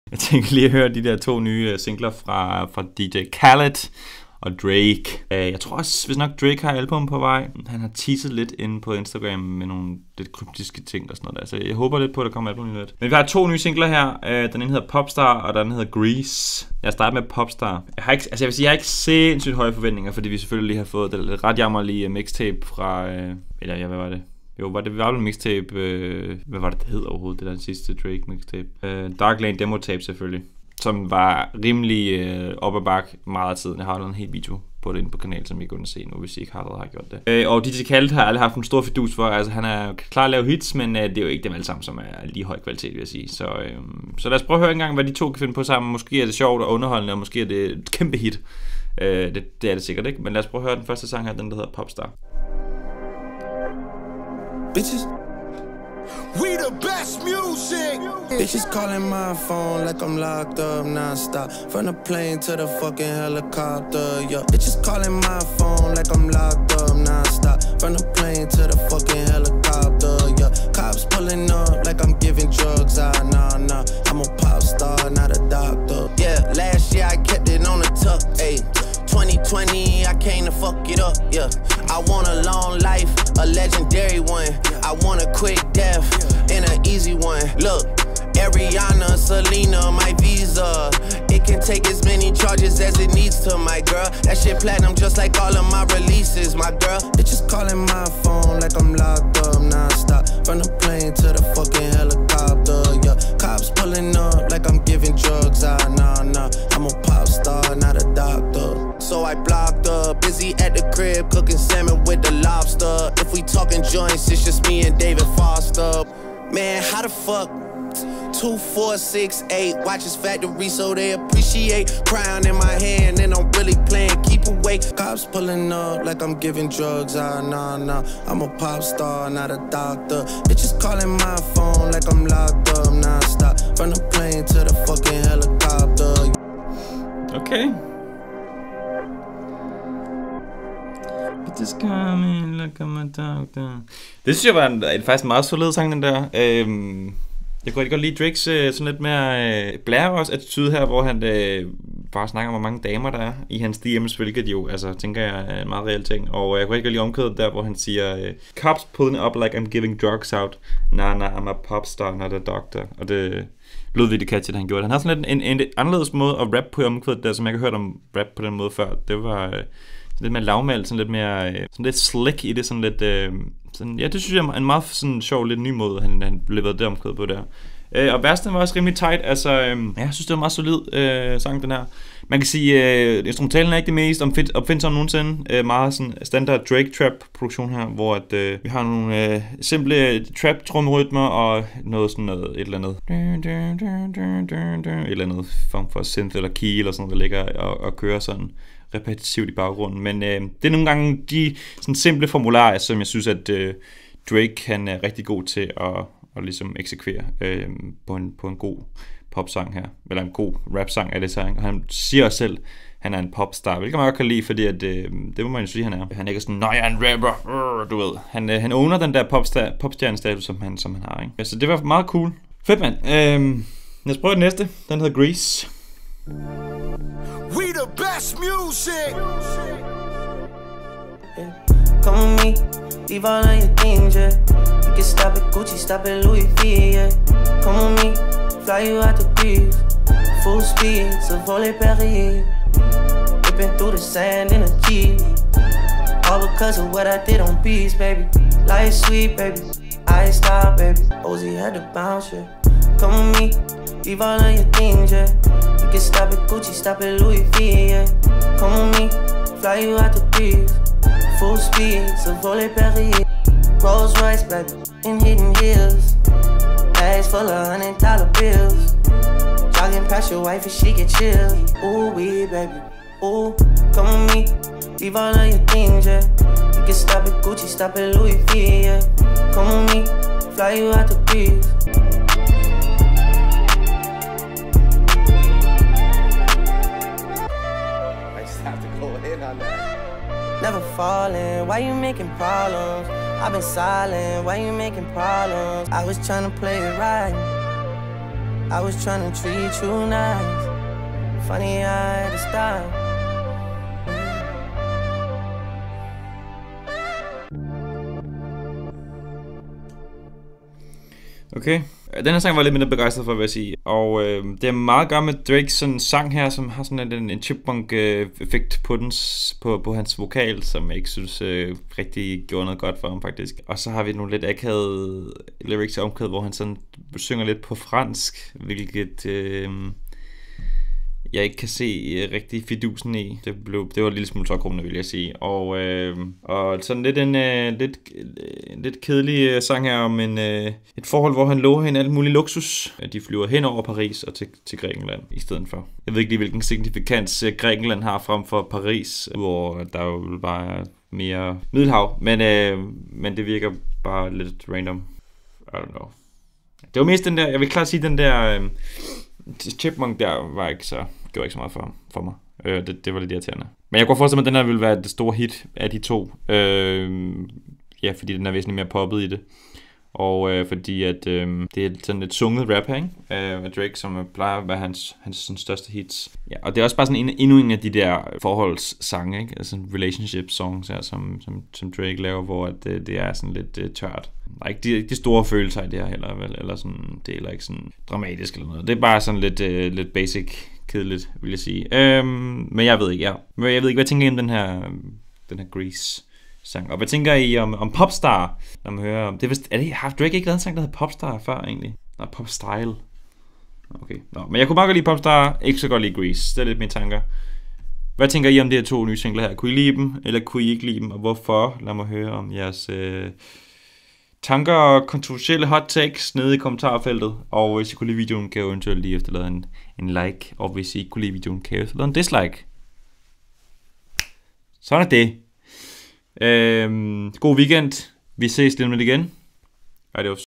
Jeg tænker lige at høre de der 2 nye singler fra DJ Khaled og Drake. Jeg tror også, hvis nok Drake har album på vej. Han har teaset lidt inde på Instagram med nogle lidt kryptiske ting og sådan noget der. Så jeg håber lidt på, at der kommer album lidt. Men vi har 2 nye singler her. Den ene hedder Popstar, og den hedder Grease. Jeg starter med Popstar. Jeg vil sige, jeg har ikke sindssygt høje forventninger, fordi vi selvfølgelig lige har fået det ret jammerlige mixtape fra... hvad var det? Jo, det var en mixtape... hvad var det hed overhovedet? Det der sidste Drake mixtape. Dark Lane Demo Tape selvfølgelig. Som var rimelig op ad bakke meget af tiden. Jeg har lavet en helt video på det inde på kanalen, som I kan se nu, hvis I ikke har gjort det. Og DJ Khaled har aldrig haft en stor fidus for. Altså, han er klar at lave hits, men det er jo ikke dem alle sammen, som er lige høj kvalitet, vil jeg sige. Så lad os prøve at høre en gang, hvad de 2 kan finde på sammen. Måske er det sjovt og underholdende, og måske er det et kæmpe hit. Det er det sikkert ikke, men lad os prøve at høre den første sang her, den der hedder Popstar. Bitches, we the best music. Bitches calling my phone like I'm locked up non-stop. From the plane to the fucking helicopter, yeah. Bitches calling my phone like I'm locked up non-stop. From the plane to the fucking helicopter, yeah. Cops pulling up like I'm giving drugs, nah. I'm a pop star, not a doctor. Yeah, last year I kept it on the tuck, ayy. 2020, I came to fuck it up, yeah. I want a long life, a legendary one. I want a quick death, and an easy one. Look, Ariana, Selena, my visa. It can take as many charges as it needs to, my girl. That shit platinum just like all of my releases, my girl. Bitches calling my phone like I'm locked up non-stop. From the plane to the fucking helicopter, yeah. Cops pulling up like I'm giving drugs, nah. I'm a pop star, not a doctor. So I blocked up, busy at the crib, cooking salmon with the lobster. If we talking joints, it's just me and David Foster. Man, how the fuck? 2, 4, 6, 8 watches factory so they appreciate. Crown in my hand and I'm really playing keep awake. Cops pulling up like I'm giving drugs, nah. I'm a pop star, not a doctor. Bitches calling my phone like I'm locked up non-stop. From the plane to the fucking helicopter. Okay. Just coming like I'm a doctor. Det synes jeg var faktisk en meget solid sang, den der. Jeg kunne godt lide Drakes sådan lidt mere blære attitude her, hvor han bare snakker om, hvor mange damer der er i hans DM's, hvilket jo, altså, tænker jeg er en meget reel ting. Og jeg kunne ikke godt lide omkvædet der, hvor han siger, Cops pulling up like I'm giving drugs out. Nah, I'm a popstar, not a doctor. Og det lød virkelig catchy, han gjorde det. Han har sådan lidt en anderledes måde at rap på i omkvædet der, som jeg ikke har hørt om rap på den måde før. Det var lidt mere lavmælt, sådan lidt mere, sådan lidt slick i det, sådan lidt, sådan, ja, det synes jeg er en meget sådan sjov, lidt ny måde, han leverede det omkvædet på der. Og versen var også rimelig tight, altså, jeg synes det var meget solid sang den her. Man kan sige, instrumentalen er ikke det mest opfindsomme nogensinde, meget sådan standard Drake trap produktion her, hvor at, vi har nogle simple trap trommerytmer og noget sådan noget, et eller andet form for synth eller key eller sådan noget, der ligger og kører sådan repetitivt i baggrunden, men det er nogle gange de sådan simple formularer, som jeg synes, at Drake han er rigtig god til at ligesom eksekvere på en god popsang her, eller en god rapsang af det sang, og han siger også selv, han er en popstar, hvilket man godt kan lide, fordi at, det må man jo sige, han er. Han er ikke sådan, nej, jeg er en rapper, du ved. Han owner den der popstjernestatus, som han har, ikke? Så det var meget cool. Fedt, mand. Lad os prøve den næste. Den hedder Grease. We the best music. Yeah. Come with me, leave all of your things, yeah. You can stop at Gucci, stop at Louis V, yeah. Come with me, fly you out the breeze. Full speed, so volley Perrier. Ripping through the sand in a Jeep. All because of what I did on beats, baby. Life sweet, baby. I stop, baby. Ozzy had to bounce, yeah. Come with me, leave all of your things, yeah. You can stop at Gucci, stop at Louis V, yeah. Come with me, fly you out the breeze. Full speed, so volley Perrier. Rolls Royce, baby, in hidden hills. Bags full of $100 bills. Jogging past your wife and she get chills. Ooh, wee, baby, ooh, come with me, leave all of your things, yeah. You can stop at Gucci, stop at Louis V, yeah. Come with me, fly you out the breeze. Never falling, why you making problems? I've been silent, why you making problems? I was tryna play it right. I was trying to treat you nice. Funny I had to stop. Okay, den her sang var lidt mindre begejstret for, vil jeg sige. Og det er meget godt med Drakes sådan sang her, som har sådan en chipmunk-effekt på hans vokal, som jeg ikke synes rigtig gjorde noget godt for ham, faktisk. Og så har vi nogle lidt akavede lyrics i omkvædet, hvor han sådan synger lidt på fransk, hvilket jeg ikke kan se rigtig fidusen i. Det var en lille smule tårkrummende, vil jeg sige. Og sådan lidt en lidt kedelig sang her om et forhold, hvor han lover hende alt muligt luksus. De flyver hen over Paris og til Grækenland i stedet for. Jeg ved ikke lige, hvilken signifikans Grækenland har frem for Paris, hvor der jo bare er mere Middelhav. Men det virker bare lidt random. I don't know. Det var mest den der, jeg vil klart sige, den der chipmunk der var ikke så... gjorde ikke så meget for mig. Det var lidt irriterende. Men jeg kunne forestille mig, at den her ville være det store hit af de to. Ja, fordi den er væsentligt mere poppet i det. Og fordi at det er sådan lidt sunget rap her, ikke? Af Drake, som plejer at være hans største hits. Ja, og det er også bare sådan endnu en af de der forholdssange, ikke? Altså relationship songs her, som Drake laver, hvor det er sådan lidt tørt. Der er ikke de store følelser i det her heller, vel? Eller sådan, det er heller ikke sådan dramatisk eller noget. Det er bare sådan lidt basic, kedeligt, vil jeg sige. Men jeg ved ikke, ja. Men jeg ved ikke, hvad tænker I om den her Grease sang? Og hvad tænker I om Popstar, når man hører om det? Har Drake ikke lavet en sang, der hedder Popstar før egentlig? Nej, Popstyle. Okay. Nå, men jeg kunne bare godt lide Popstar, ikke så godt lide Grease. Det er lidt mine tanker. Hvad tænker I om de her to nye singler her? Kunne I lide dem, eller kunne I ikke lide dem? Og hvorfor? Lad mig høre om jeres tanker og kontroversielle hot takes nede i kommentarfeltet. Og hvis I kunne lide videoen, kan I eventuelt lige efterlade en like. Og hvis I ikke kunne lide videoen, kan I efterlade en dislike. Sådan er det. God weekend. Vi ses lige med igen. Adios.